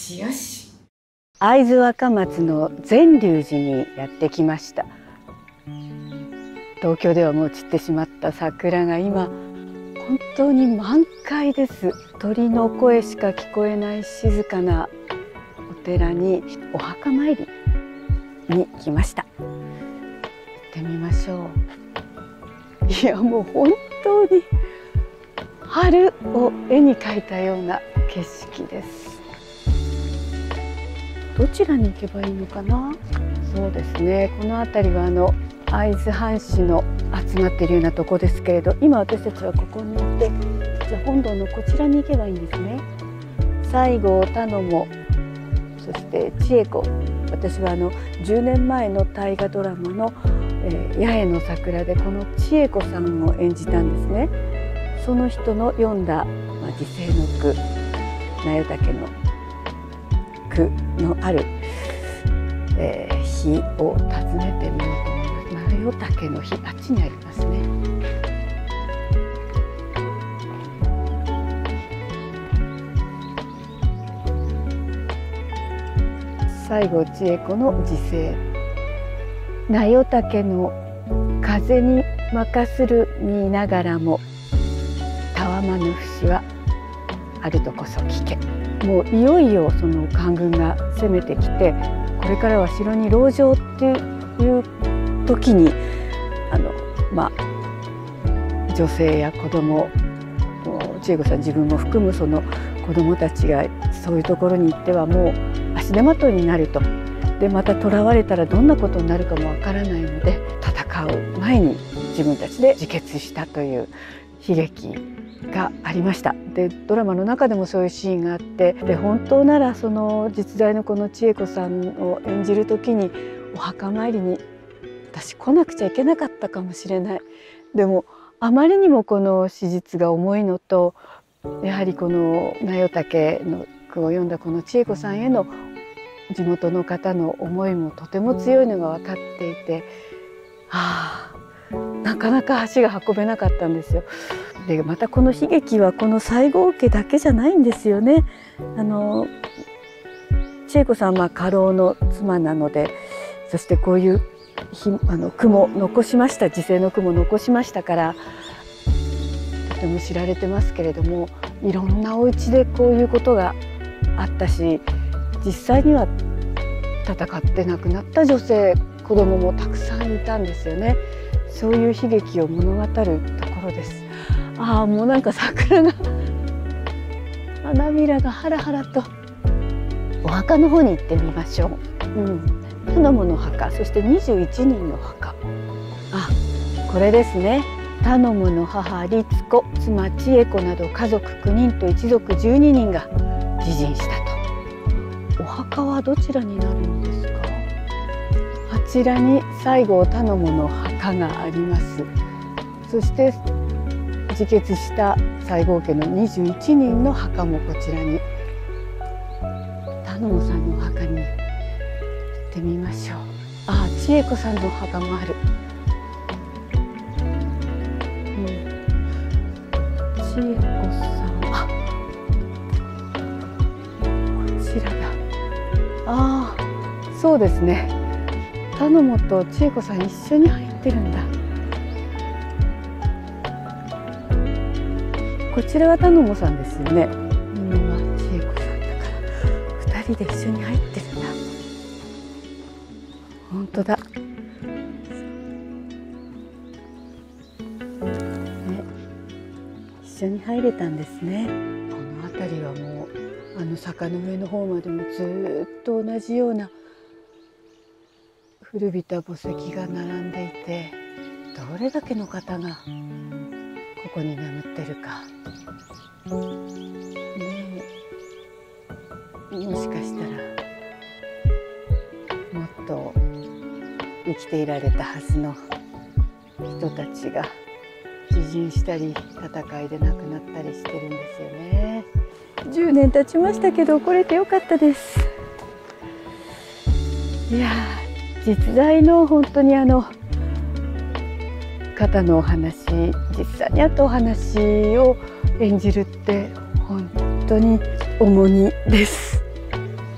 しよし。 会津若松の善隆寺にやってきました。東京ではもう散ってしまった桜が今本当に満開です。鳥の声しか聞こえない静かなお寺にお墓参りに来ました。行ってみましょう。いやもう本当に春を絵に描いたような景色です。どちらに行けばいいのかな。そうですね、この辺りは会津藩士の集まっているようなとこですけれど、今私たちはここにいて、じゃあ本堂のこちらに行けばいいんですね。西郷頼母、そして千恵子、私は10年前の大河ドラマの「八重の桜」でこの千恵子さんを演じたんですね。その人の読んだ、時世の句、那由他家の句のある、日を訪ねてみようと思います。那由他家の日、あっちにありますね。西郷千恵子の時世。那由他家の風に任する見ながらも、たわまぬ節はあるとこそ聞け。もういよいよその官軍が攻めてきて、これからは城に籠城っていう時に女性や子供、千恵子さん自分も含むその子供たちがそういうところに行ってはもう足手まといになると。でまた囚われたらどんなことになるかもわからないので、戦う前に自分たちで自決したという悲劇がありました。でドラマの中でもそういうシーンがあって、で本当ならその実在のこの千恵子さんを演じる時にお墓参りに私来なくちゃいけなかったかもしれない。でもあまりにもこの史実が重いのと、やはりこの那由他家の句を読んだこの千恵子さんへの地元の方の思いもとても強いのが分かっていて、なかなか足が運べなかったんですよ。でまたこの悲劇はこの西郷家だけじゃないんですよね。千恵子さんは家老の妻なので、そしてこういう句も残しました。時世の句も残しましたから、とても知られてますけれども、いろんなお家でこういうことがあったし、実際には戦って亡くなった女性、子供もたくさんいたんですよね。そういう悲劇を物語るところです。もうなんか桜が花びらがハラハラと。お墓の方に行ってみましょう。頼母の墓、そして21人の墓。これですね。頼母の母律子、妻千恵子など家族9人と一族12人が自尽したと。お墓はどちらになるんですか。あちらに西郷頼母の墓があります。そして自決した西郷家の21人の墓もこちらに。頼母さんの墓に行ってみましょう。千恵子さんの墓もある。千恵子さん、こちらだ。そうですね。頼母と千恵子さん一緒に入ってるんだ。こちらは頼母さんですよね。千恵子さんだから2人で一緒に入ってるんだ。本当だ。一緒に入れたんですね。この辺りはもう坂の上の方までもずっと同じような古びた墓石が並んでいて、どれだけの方がここに眠ってるか。もしかしたらもっと生きていられたはずの人たちが自尽したり戦いで亡くなったりしてるんですよね。10年経ちましたけど来れてよかったです。いや実在の本当に方のお話、実際にあったお話を演じるって本当に重荷です。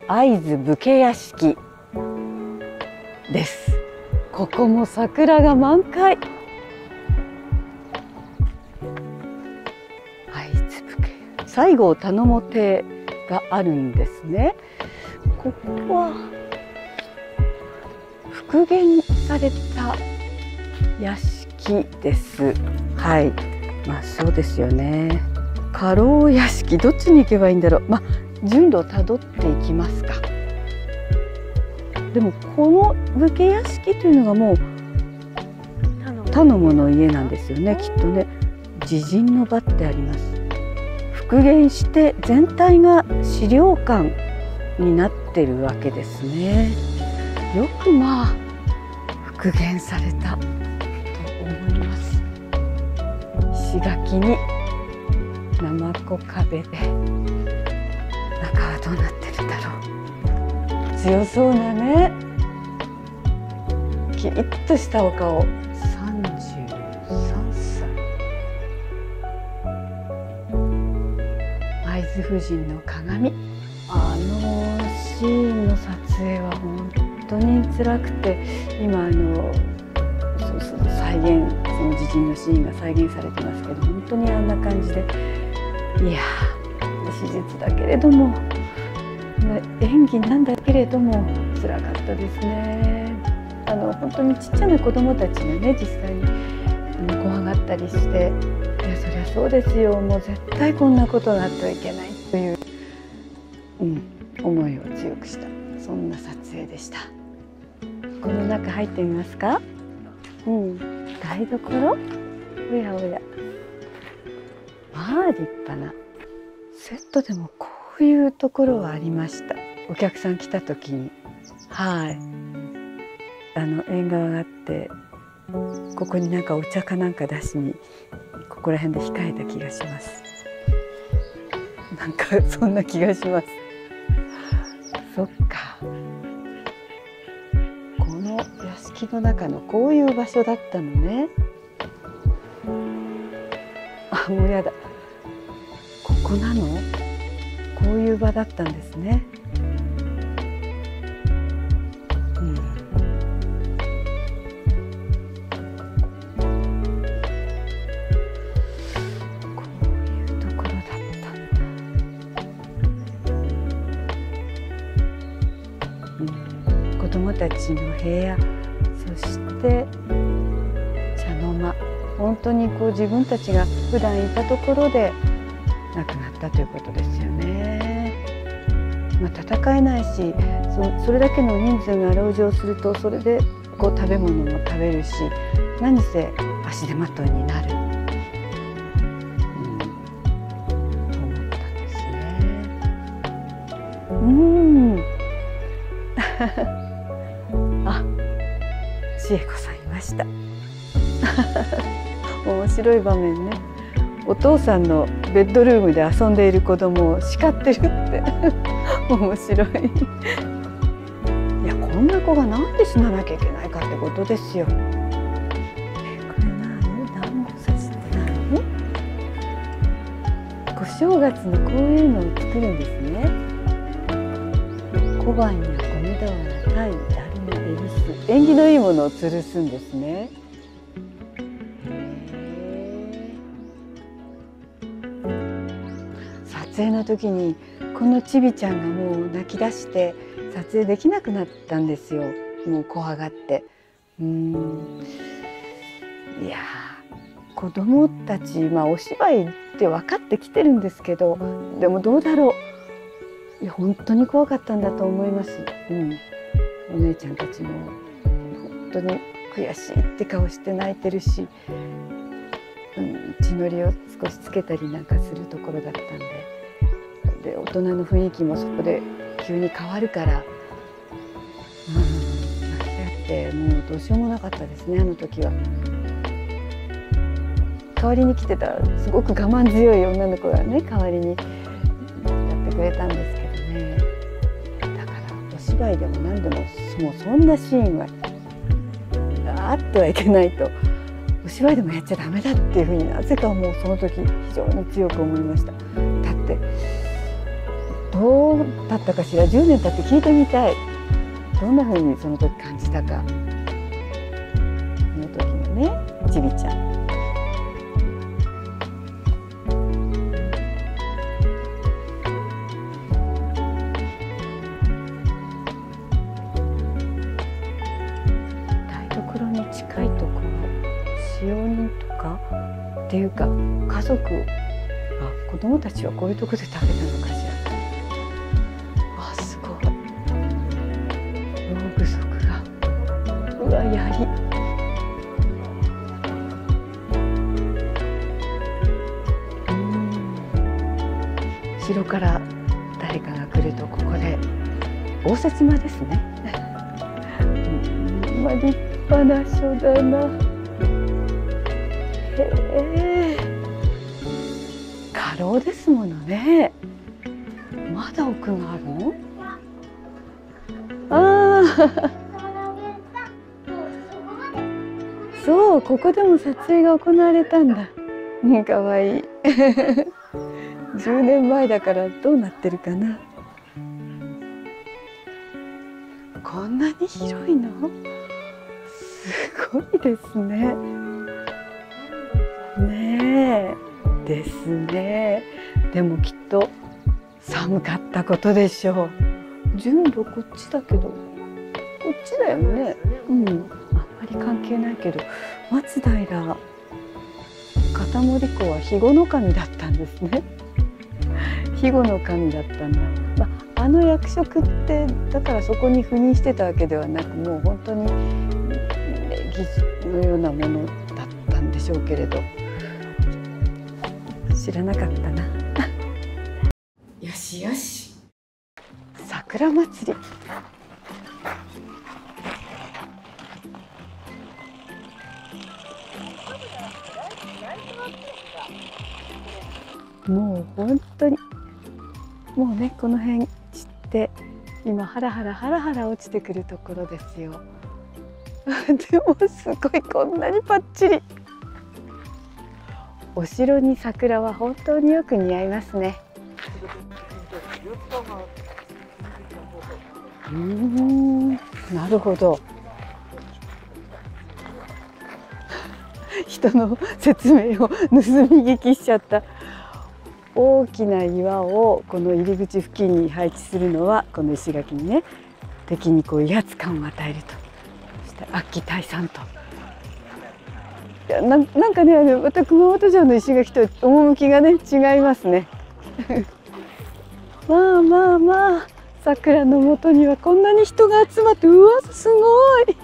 会津武家屋敷です。ここも桜が満開。会津武家、西郷頼母邸があるんですね。ここは復元された屋敷です。はい、まあそうですよね。家老屋敷、どっちに行けばいいんだろう。まあ順路をたどっていきますか。でもこの武家屋敷というのがもう頼母の家なんですよね、きっとね。自陣の場ってあります。復元して全体が資料館になってるわけですね。よくまあ復元されたと思います。石垣にナマコ壁で、中はどうなってるんだろう。強そうなね、キリッとしたお顔。33歳。会津夫人の鏡、あのシーンの撮影は本当に辛くて、今再現、その自陣のシーンが再現されてますけど、本当にあんな感じで、いや史実だけれども演技なんだけれども辛かったですね。本当にちっちゃな子どもたちがね、実際に怖がったりして、いやそりゃそうですよ、もう絶対こんなことがあってはいけないという、思いを強くした、そんな撮影でした。この中入ってみますか。台所、おやおや、まあ立派なセットでもこういうところはありました。お客さん来た時に、縁側があって、ここになんかお茶かなんか出しにここら辺で控えた気がします。なんかそんな気がします。そっか、この屋敷の中のこういう場所だったのね。あ、もうやだ、ここなの？こういう場だったんですね。こういうところだったんだ。子供たちの部屋、そして茶の間、本当にこう自分たちが普段いたところで亡くなったということですよね。戦えないし、それだけの人数が籠城すると、それでこう食べ物も食べるし、何せ足手まといになる、と思ったんですね。あ、千恵子さんいました。面白い場面ね。お父さんのベッドルームで遊んでいる子供を叱ってるって面白い。いや、こんな子がなんで死ななきゃいけないかってことですよ。これ何？団子刺しって何？お正月にこういうのを作るんですね。小判や米俵、鯛、だるま、恵比寿、縁起のいいものを吊るすんですね。撮影の時にこのちびちゃんがもう泣き出して撮影できなくなったんですよ。もう怖がって。いや子供たち、お芝居って分かってきてるんですけど、でもどうだろう、いや本当に怖かったんだと思います。お姉ちゃんたちも本当に悔しいって顔して泣いてるし、血のりを少しつけたりなんかするところだったんで、大人の雰囲気もそこで急に変わるから、泣き合ってもうどうしようもなかったですね、あの時は。代わりに来てたすごく我慢強い女の子がね、代わりにやってくれたんですけどね。だからお芝居でも何でももうそんなシーンはあってはいけないと、お芝居でもやっちゃダメだっていうふうになぜかもうその時非常に強く思いました。だってどうだったかしら。10年経って聞いてみたい。どんな風にその時感じたか。その時のね、ちびちゃん。台所に近いところ、使用人とかっていうか家族、子供たちはこういうとこで食べたのかしら。すごい。ろう具足が、うわ、槍。後ろから誰かが来るとここで応接間ですね。立派な書だな。へえ。過労ですものね。まだ奥があるの？そう、ここでも撮影が行われたんだ。かわいい。10年前だからどうなってるかな。こんなに広いの？すごいですね。ねえ、ですね。でもきっと寒かったことでしょう。順路こっちだけど、こっちだよね。あんまり関係ないけど、松平片森公は肥後の神だったんですね。肥後の神だったんだ。あの役職ってだからそこに赴任してたわけではなく、もう本当に礼儀のようなものだったんでしょうけれど、知らなかったな。よしよし。桜祭り。もう本当に、もうね、この辺散って今ハラハラ落ちてくるところですよ。でもすごい、こんなにパッチリ。お城に桜は本当によく似合いますね。なるほど。人の説明を盗み聞きしちゃった。大きな岩をこの入り口付近に配置するのは、この石垣にね、敵にこう威圧感を与えると。そして悪鬼退散と。いや、なんかね、また熊本城の石垣と趣がね、違いますね。まあ、桜の下にはこんなに人が集まって、うわ、すごい。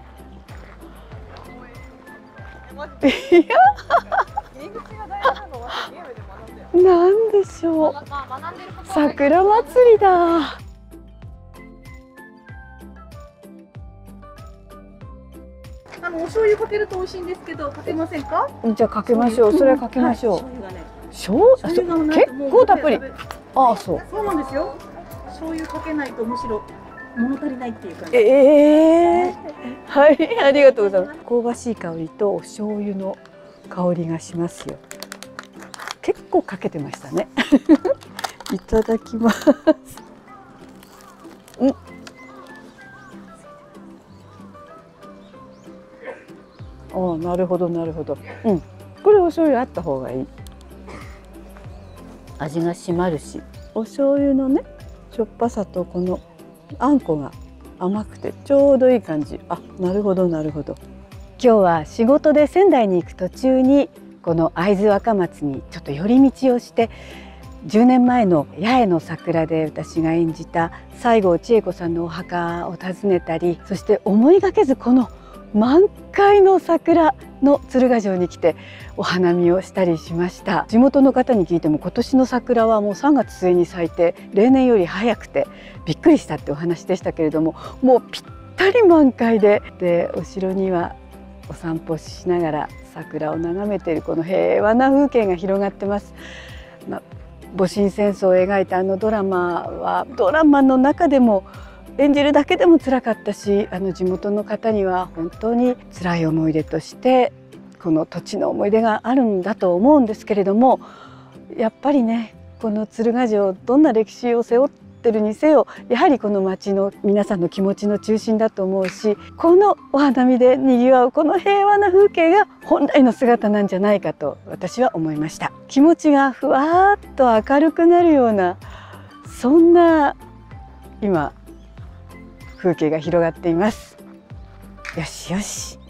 いや、なんでしょう。桜祭りだ。 お醤油かけると美味しいんですけど、かけませんか？ じゃあかけましょう。それはかけましょう。醤油がね、結構たっぷり。ああ、そう。 そうなんですよ。醤油かけないとむしろ物足りないっていう感じ。 はい、ありがとうございます。香ばしい香りとお醤油の香りがしますよ。結構かけてましたね。いただきます。なるほどなるほど。これお醤油あった方がいい。味が締まるし、お醤油のね、しょっぱさとこのあんこが甘くてちょうどいい感じ。なるほどなるほど。今日は仕事で仙台に行く途中にこの会津若松にちょっと寄り道をして、10年前の八重の桜で私が演じた西郷千恵子さんのお墓を訪ねたり、そして思いがけずこの満開の桜の鶴ヶ城に来てお花見をしたりしました。地元の方に聞いても今年の桜はもう3月末に咲いて例年より早くてびっくりしたってお話でしたけれども、もうぴったり満開で、お城にはお散歩しながら桜を眺めているこの平和な風景が広がってます。戊辰戦争を描いたあのドラマはドラマの中でも演じるだけでも辛かったし、地元の方には本当に辛い思い出としてこの土地の思い出があるんだと思うんですけれども、やっぱりね、 この鶴ヶ城どんな歴史を背負ってるにせよやはりこの町の皆さんの気持ちの中心だと思うし、このお花見でにぎわうこの平和な風景が本来の姿なんじゃないかと私は思いました。気持ちがふわーっと明るくなるようなそんな今風景が広がっています。よしよし。